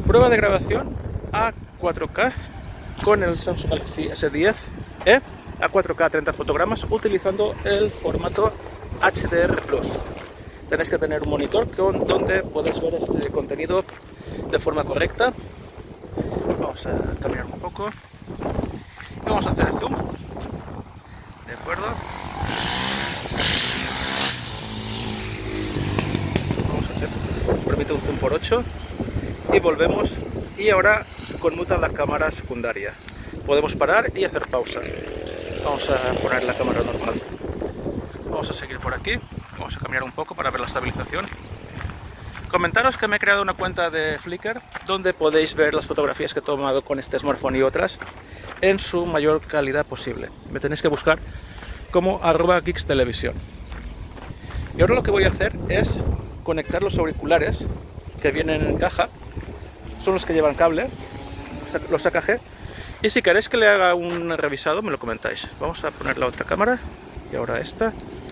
Prueba de grabación a 4K con el Samsung Galaxy S10e a 4K 30 fotogramas utilizando el formato HDR+. Tenéis que tener un monitor donde podéis ver este contenido de forma correcta. Vamos a cambiar un poco y vamos a hacer el zoom. ¿De acuerdo? Vamos a hacer, nos permite un zoom por 8 y volvemos. Y ahora conmuta la cámara secundaria. Podemos parar y hacer pausa. Vamos a poner la cámara normal. Vamos a seguir por aquí. Vamos a cambiar un poco para ver la estabilización. Comentaros que me he creado una cuenta de Flickr donde podéis ver las fotografías que he tomado con este smartphone y otras en su mayor calidad posible. Me tenéis que buscar como @geekstelevisión. Y ahora lo que voy a hacer es conectar los auriculares que vienen en caja. Son los que llevan cable, los AKG. Y si queréis que le haga un revisado, me lo comentáis. Vamos a poner la otra cámara y ahora esta.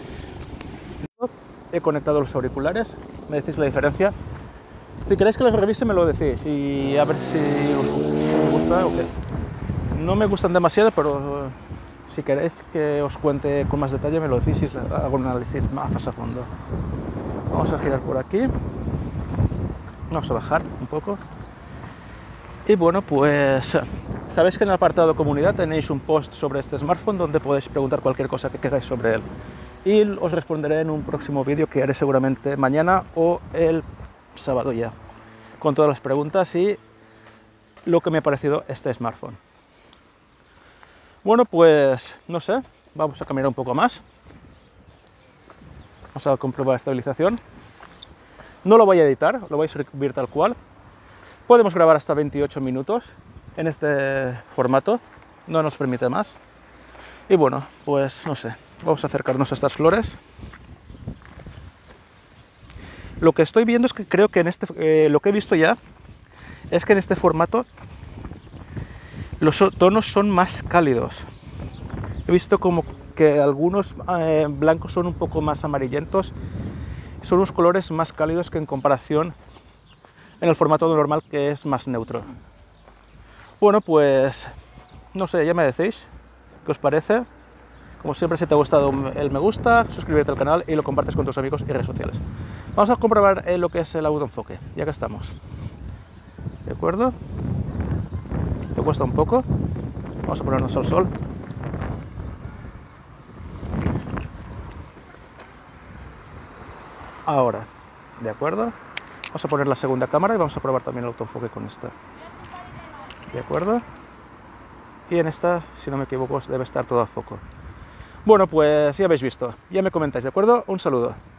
He conectado los auriculares, me decís la diferencia. Si queréis que los revise, me lo decís y a ver si os gusta o qué. No me gustan demasiado, pero si queréis que os cuente con más detalle, me lo decís y hago un análisis más a fondo. Vamos a girar por aquí. Vamos a bajar un poco. Y bueno, pues sabéis que en el apartado comunidad tenéis un post sobre este smartphone donde podéis preguntar cualquier cosa que queráis sobre él. Y os responderé en un próximo vídeo que haré seguramente mañana o el sábado ya, con todas las preguntas y lo que me ha parecido este smartphone. Bueno, pues no sé, vamos a cambiar un poco más. Vamos a comprobar la estabilización. No lo voy a editar, lo voy a subir tal cual. Podemos grabar hasta 28 minutos en este formato, no nos permite más. Y bueno, pues no sé, vamos a acercarnos a estas flores. Lo que estoy viendo es que creo que en lo que he visto ya es que en este formato los tonos son más cálidos. He visto como que algunos blancos son un poco más amarillentos, son unos colores más cálidos que en comparación en el formato normal, que es más neutro. Bueno, pues no sé, ya me decís qué os parece. Como siempre, si te ha gustado el me gusta, suscríbete al canal y lo compartes con tus amigos y redes sociales. Vamos a comprobar lo que es el autoenfoque, ya que estamos. ¿De acuerdo? Me cuesta un poco. Vamos a ponernos al sol. Ahora, ¿de acuerdo? Vamos a poner la segunda cámara y vamos a probar también el autoenfoque con esta. ¿De acuerdo? Y en esta, si no me equivoco, debe estar todo a foco. Bueno, pues ya habéis visto. Ya me comentáis, ¿de acuerdo? Un saludo.